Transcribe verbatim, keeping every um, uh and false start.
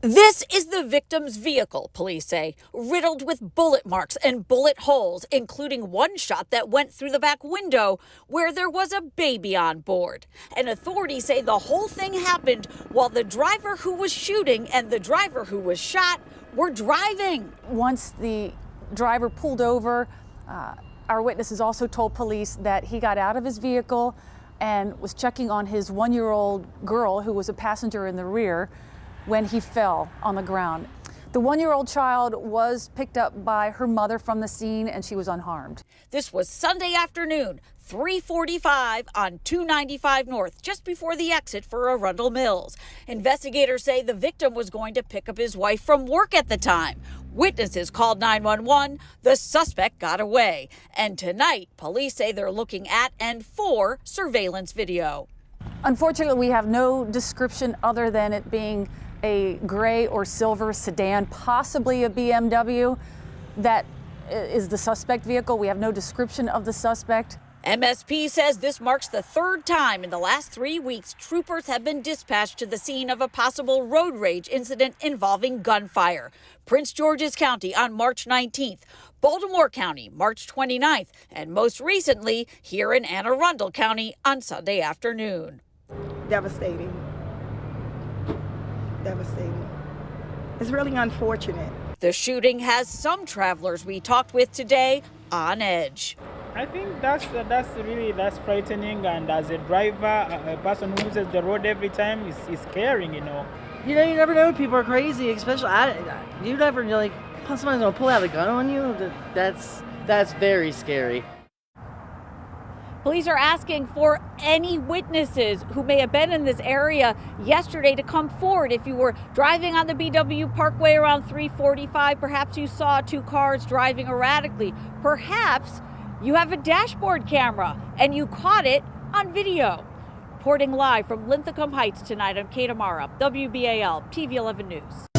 This is the victim's vehicle, police say, riddled with bullet marks and bullet holes, including one shot that went through the back window where there was a baby on board. And authorities say the whole thing happened while the driver who was shooting and the driver who was shot were driving. Once the driver pulled over, uh, our witnesses also told police that he got out of his vehicle and was checking on his one-year-old girl who was a passenger in the rear when he fell on the ground. The one-year-old child was picked up by her mother from the scene and she was unharmed. This was Sunday afternoon, three forty-five on two ninety-five North, just before the exit for Arundel Mills. Investigators say the victim was going to pick up his wife from work at the time. Witnesses called nine one one. The suspect got away. And tonight, police say they're looking at and for surveillance video. Unfortunately, we have no description other than it being a gray or silver sedan, possibly a B M W. That is the suspect vehicle. We have no description of the suspect. M S P says this marks the third time in the last three weeks troopers have been dispatched to the scene of a possible road rage incident involving gunfire. Prince George's County on March nineteenth, Baltimore County March twenty-ninth, and most recently here in Anne Arundel County on Sunday afternoon. Devastating. Devastating. It's really unfortunate. The shooting has some travelers we talked with today on edge. I think that's that's really that's frightening, and as a driver, a, a person who uses the road every time is, is caring, you know. You know, you never know. People are crazy, especially I, you never know, like somebody's gonna pull out a gun on you. That, that's that's very scary. Police are asking for any witnesses who may have been in this area yesterday to come forward. If you were driving on the B W Parkway around three forty-five, perhaps you saw two cars driving erratically. Perhaps you have a dashboard camera and you caught it on video. Reporting live from Linthicum Heights tonight, I'm Kate Amara, W B A L T V eleven News.